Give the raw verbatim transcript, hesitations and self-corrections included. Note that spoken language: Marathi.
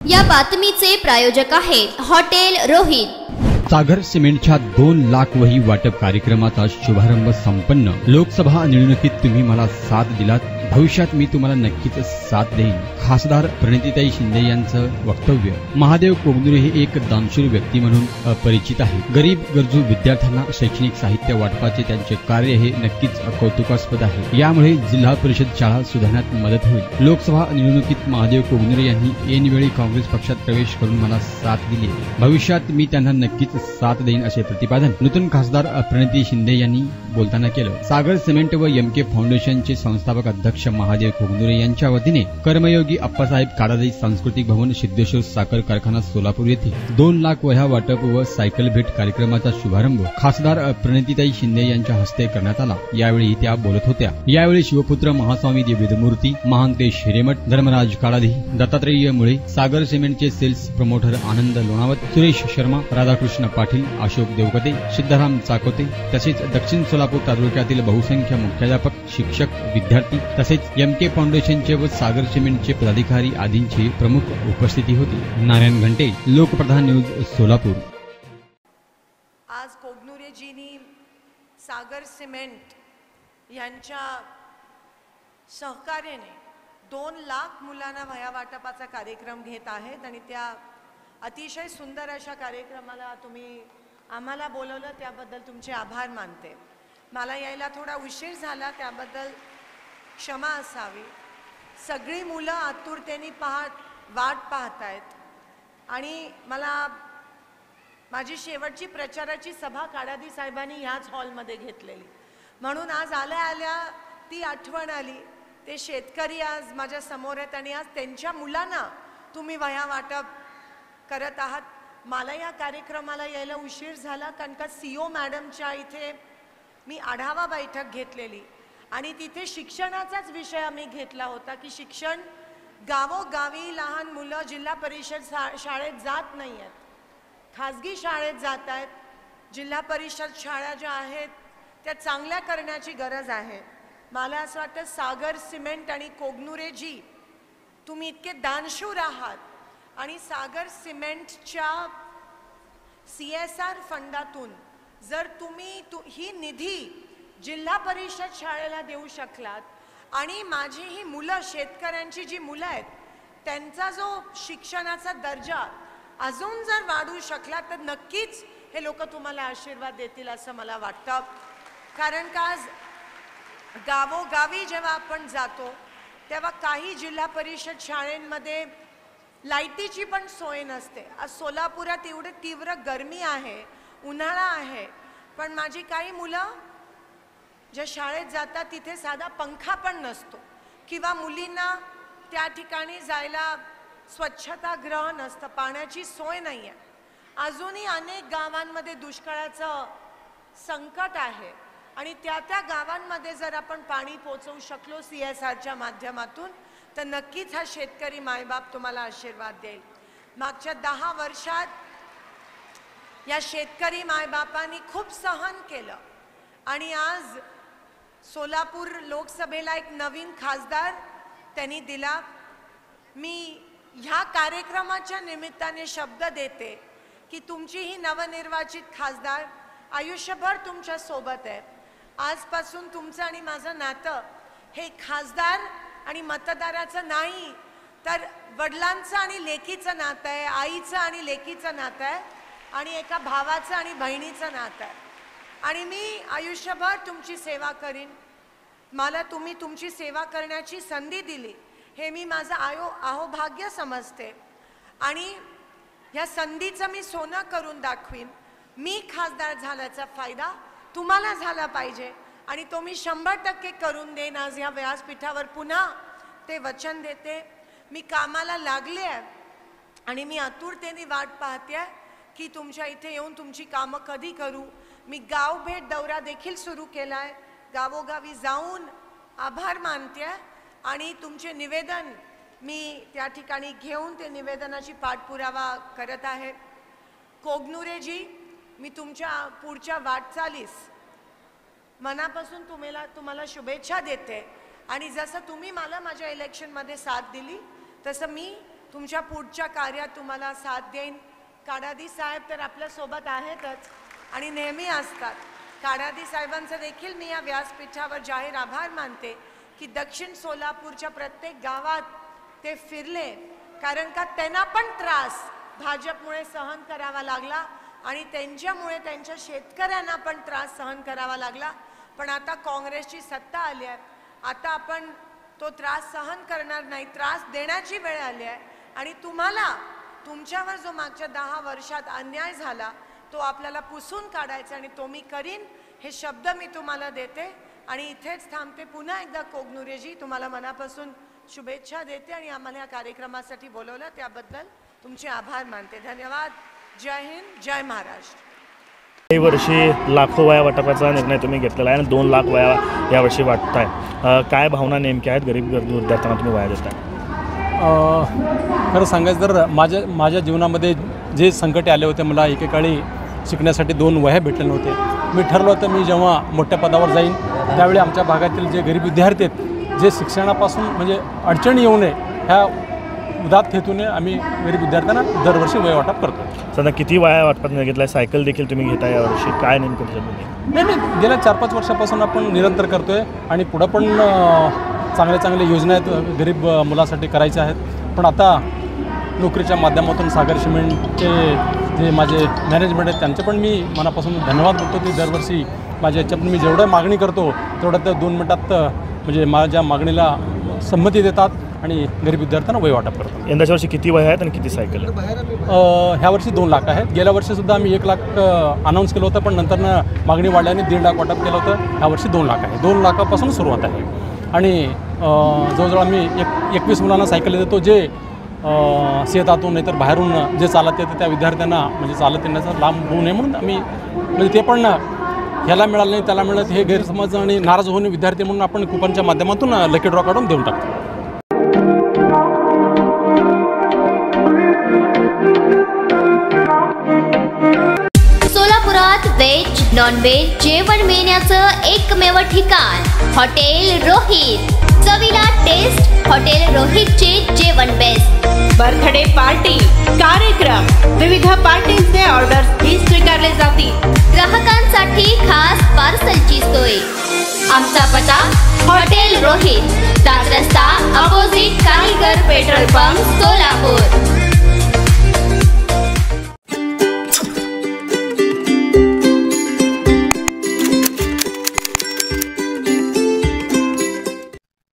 या बातमीचे प्रायोजक आहेत हॉटेल रोहित। सागर सिमेंटच्या दोन लाख वही वाटप कार्यक्रमाचा शुभारंभ संपन्न। लोकसभा निवडणुकीत तुम्ही मला साथ दिलात, भविष्यात मी तुम्हाला नक्कीच साथ देईन। खासदार प्रणितीताई शिंदे यांचं वक्तव्य। महादेव कोगनुरे हे एक दानशूर व्यक्ती म्हणून परिचित आहे। गरीब गरजू विद्यार्थ्यांना शैक्षणिक साहित्य वाटपाचे त्यांचे कार्य हे नक्कीच कौतुकास्पद आहे। यामुळे जिल्हा परिषद शाळा सुधारण्यात मदत होईल। लोकसभा निवडणुकीत महादेव कोगनुरे यांनी ऐनवेळी काँग्रेस पक्षात प्रवेश करून मला साथ दिली। भविष्यात मी त्यांना नक्कीच साथ देईन असे प्रतिपादन नूतन खासदार प्रणिती शिंदे यांनी बोलताना केलं। सागर सिमेंट व एम के फाउंडेशनचे संस्थापक अध्यक्ष महादेव कोगनुरे यांच्या वतीने कर्मयोगी अप्पासाहेब काडादी सांस्कृतिक भवन सिद्धेश्वर साखर कारखाना सोलापूर येथे दोन लाख वह्या वाटप व सायकल भेट कार्यक्रमाचा शुभारंभ खासदार प्रणितीताई शिंदे यांच्या हस्ते करण्यात आला। यावेळी त्या बोलत होत्या। यावेळी शिवपुत्र महास्वामी वेदमूर्ती, महांतेश हिरेमठ, धर्मराज काडादी, दत्तात्रेय मुळे, सागर सिमेंटचे सेल्स प्रमोटर आनंद लोणावत, सुरेश शर्मा, राधाकृष्ण पाटील, अशोक देवकते, सिद्धाराम चाकोते तसेच दक्षिण सोलापूर तालुक्यातील बहुसंख्य मुख्याध्यापक, शिक्षक, विद्यार्थी तसेच एम के फाउंडेशनचे व सागर सिमेंटचे पदाधिकारी आदींची प्रमुख उपस्थिती होती। नारायण घंटे, लोकप्रधान न्यूज, सोलापूर। आज कोगनुरेजींनी सागर सिमेंट यांच्या सहकार्याने दोन लाख मुलांना वह्या वाटपाचा कार्यक्रम घेत आहेत आणि त्या अतिशय सुंदर अशा कार्यक्रमाला तुम्ही आम्हाला बोलवलं त्याबद्दल तुमचे आभार मानते। मला यायला थोडा उशीर झाला त्याबद्दल क्षमा असावी। सगळी मुलं आतुरतेने पाहत वाट पाहत आहेत आणि मला माझी शेवटची प्रचाराची सभा काडादी साहेबांनी ह्याच हॉलमध्ये घेतलेली, म्हणून आज आल्या आल्या ती आठवण आली। ते शेतकरी आज माझ्या समोर आहेत आणि आज त्यांच्या मुलांना तुम्ही वह्या वाटप करत आहात। मला या कार्यक्रमाला यायला उशीर झाला कारण का सीओ मॅडमच्या इथे मी आढावा बैठक घेतलेली आणि तिथे शिक्षणाचाच विषय आम्ही घेतला होता की शिक्षण गावोगावी लहान मुलं जिल्हा परिषद शाळेत जात नाही आहेत, खाजगी शाळेत जात आहेत। जिल्हा परिषद शाळा ज्या आहेत त्या चांगल्या करण्याची गरज आहे। मला असं वाटतं सागर सिमेंट आणि कोगनुरेजी तुम्ही इतके दानशूर आहात आणि सागर सिमेंटच्या सी एस आर फंडातून जर तुम्ही तु ही निधी जिल्हा परिषद शाळेला देऊ शकलात आणि माझी ही मुलं शेतकऱ्यांची जी मुलं आहेत त्यांचा जो शिक्षणाचा दर्जा अजून जर वाढू शकला तर नक्कीच हे लोक तुम्हाला आशीर्वाद देतील असं मला वाटतं। कारण का आज गावोगावी जेव्हा आपण जातो तेव्हा काही जिल्हा परिषद शाळेंमध्ये लाईटीची पण सोय नसते। आज सोलापुरात एवढे तीव्र गरमी आहे, उन्हाळा आहे, पण माझी काही मुलं ज्या शाळेत जातात तिथे साधा पंखा पण नसतो किंवा मुलींना त्या ठिकाणी जायला स्वच्छतागृह नसतं, पाण्याची सोय नाही आहे। अजूनही अनेक गावांमध्ये दुष्काळाचं संकट आहे आणि त्या त्या गावांमध्ये जर आपण पाणी पोहोचवू शकलो सी एस आरच्या माध्यमातून तर नक्कीच हा शेतकरी मायबाप तुम्हाला आशीर्वाद देईल। मागच्या दहा वर्षात या शेतकरी मायबापांनी खूप सहन केलं आणि आज सोलापूर लोकसभेला एक नवीन खासदार त्यांनी दिला। मी ह्या कार्यक्रमाच्या निमित्ताने शब्द देते की तुमची ही नवनिर्वाचित खासदार आयुष्यभर तुमच्या सोबत आहे। आजपासून तुमचं आणि माझं नातं हे खासदार आणि मतदाराचं नाही तर वडिलांचं आणि लेकीचं नातं आहे, आईचं आणि लेकीचं नातं आहे आणि एका भावाचं आणि बहिणीचं नातं आहे आणि मी आयुष्यभर तुमची सेवा करीन। मला तुम्ही तुमची सेवा करण्याची संधी दिली हे मी माझं आयो अहोभाग्य समजते आणि या संधीचं मी सोनं करून दाखवीन। मी खासदार झाल्याचा फायदा तुम्हाला झाला पाहिजे आणि तो मी शंभर टक्के करून देईन। आज या व्यासपीठावर पुन्हा ते वचन देते। मी कामाला लागले आहे आणि मी आतुरतेने वाट पाहते की तुमच्या इथे येऊन तुमची कामं कधी करू। मी गाव भेट दौरा देखील सुरू केला आहे, गावोगावी जाऊन आभार मानते आणि तुमचे निवेदन मी त्या ठिकाणी घेऊन ते निवेदनाची पाठपुरावा करत आहे। कोगनुरेजी, मी तुमच्या पुढच्या वाटचालीस मनापासून तुम्हाला तुम्हाला शुभेच्छा देते आणि जसं तुम्ही मला माझ्या इलेक्शनमध्ये साथ दिली तसं मी तुमच्या पुढच्या कार्यात तुम्हाला साथ देईन. काडादी साहेब तर आपल्यासोबत आहेतच आणि नेहमी असतात. काडादी साहेबांचं देखील मी या व्यासपीठावर जाहीर आभार मानते की दक्षिण सोलापूरच्या प्रत्येक गावात ते फिरले, कारण का त्यांना पण त्रास भाजपमुळे सहन करावा लागला आणि त्यांच्यामुळे त्यांच्या शेतकऱ्यांना पण त्रास सहन करावा लागला. पण आता काँग्रेसची सत्ता आली आहे, आता आपण तो त्रास सहन करणार नाही, त्रास देण्याची वेळ आली आहे आणि तुम्हाला तुमच्यावर जो मागच्या दहा वर्षात अन्याय झाला तो आपल्याला पुसून काढायचा आणि तो मी करीन, हे शब्द मी तुम्हाला देते आणि इथेच थांबते. पुन्हा एकदा कोगनुरेजी तुम्हाला मनापासून शुभेच्छा देते आणि आम्हाला या कार्यक्रमासाठी बोलवलं त्याबद्दल तुमचे आभार मानते. धन्यवाद. जय हिंद, जय महाराष्ट्र. काही वर्षी लाखो वया वाटपाचा निर्णय तुम्ही घेतलेला आहे आणि दोन लाख वया यावर्षी वाटताय. काय भावना नेमक्या आहेत गरीब गरजू विद्यार्थ्यांना तुम्ही वया देताय? खरं सांगायचं तर माझ्या माझ्या जीवनामध्ये जे संकटे आले होते, मला एकेकाळी शिकण्यासाठी दोन वह्या भेटले नव्हते. मी ठरलं होतं मी जेव्हा मोठ्या पदावर जाईन त्यावेळी आमच्या भागातील जे गरीब विद्यार्थी आहेत, जे शिक्षणापासून म्हणजे अडचणी येऊ नये ह्या उदात्त हेतूने आम्ही गरीब विद्यार्थ्यांना दरवर्षी वह्या वाटप करतो. सध्या किती वह्या वाटपात घेतला आहे? सायकल देखील तुम्ही घेताय यावर्षी, काय नेमकं त्याच्यामध्ये? नाही नाही गेल्या चार पाच वर्षापासून आपण निरंतर करतो आहे आणि पुढं पण चांगल्या चांगल्या योजना आहेत गरीब मुलासाठी करायच्या आहेत. पण आता नोकरीच्या माध्यमातून सागर सिमेंटचे जे माझे मॅनेजमेंट आहेत त्यांचे पण मी मनापासून धन्यवाद बोलतो की दरवर्षी माझ्या याच्यातून मी जेवढं मागणी करतो तेवढं त्या दोन मिनटात म्हणजे माझ्या मागणीला संमती देतात आणि गरीब विद्यार्थ्यांना वही वाटप करतात. यंदाच्या वर्षी किती वह्या आहेत आणि किती सायकल आहेत? ह्या वर्षी दोन लाख आहेत. गेल्या वर्षीसुद्धा आम्ही एक लाख अनाऊन्स केलं होतं, पण नंतरनं मागणी वाढल्याने दीड लाख वाटप केलं होतं. ह्या वर्षी दोन लाख आहे. दोन लाखापासून सुरुवात आहे आणि जवळजवळ आम्ही एक एकवीस मुलांना सायकल देतो, जे शेतातून नाहीतर बाहेरून जे चालत येतं त्या विद्यार्थ्यांना म्हणजे चालत येण्याचा लांब होऊ नये म्हणून आम्ही म्हणजे ते पण ह्याला मिळालं नाही त्याला मिळत हे गैरसमज आणि नाराज होऊन विद्यार्थी म्हणून आपण कुपनच्या माध्यमातून लकी ड्रॉ काढून देऊन टाकतो. सोलापुरात व्हेज नॉन व्हेज जेवण मिळण्याचं एकमेव ठिकाण हॉटेल रोहित. चवीला टेस्ट हॉटेल रोहितचे जेवण बेस्ट. बर्थडे पार्टी, कार्यक्रम, विविध पार्टींचे ऑर्डर्स ही स्वीकारले जातील. ग्राहकांसाठी खास पार्सलची सोय. आमचा पत्ता हॉटेल रोहित, दात रस्ता अपोजिट कारीगर पेट्रोल पंप, सोलापूर.